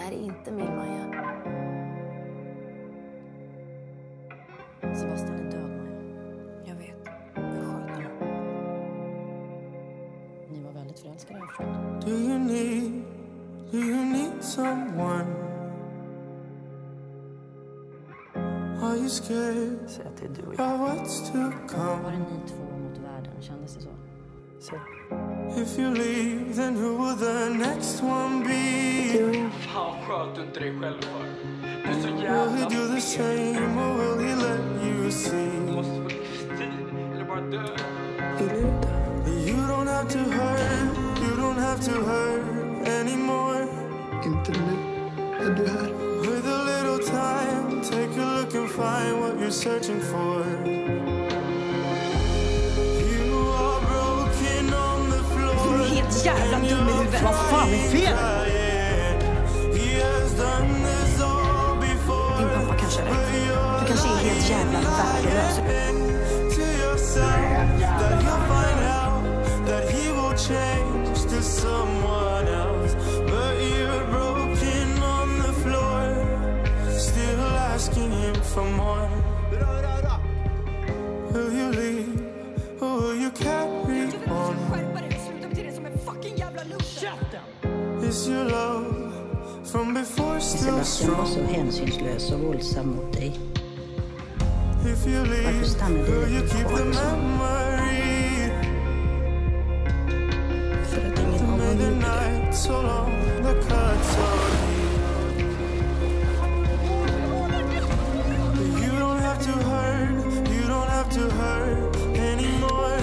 här är inte min Maja. Sebastian är död, Maja. Jag vet. Jag sköt honom. Ni var väldigt förälskade, jag förstått. Do you need someone? Are you scared? Säg att det är du och of jag. what's to come? Var det ni två mot världen? Kändes det så? Så. If you leave, then who will the next one be? Du och jag. Fan sköt du inte dig själv för? Du är så Will jävla he do the same or will he let you Du see? måste få livstid eller bara dö. You don't have to hurt, you don't have to hurt anymore. Inte nu. Är du här? With a little time, take a look and find what you're searching for. You are broken on the floor. Du är helt jävla dum i huvudet. Vad fan är fel? He has done this all before. Din pappa kanske är rätt. Du kanske är helt jävla värdelös. To yourself that you'll find out that he will change to someone else. But you're broken on the floor, still asking him for more. Will you leave or will you carry on? Is your love from before still Sebastian var så strong? hänsynslös och våldsam mot dig. If you leave, Varför stannar du will you inte keep kvar the så? memory? För att ingen To av make dem the gjorde det. night so long, the cuts are deep. You don't have to hurt, you don't have to hurt anymore.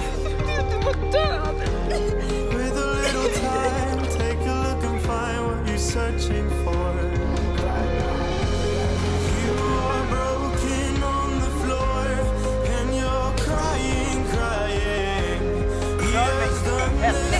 With a little time, take a look and find what you're searching for. You are broken on the floor and you're crying, crying. He has done this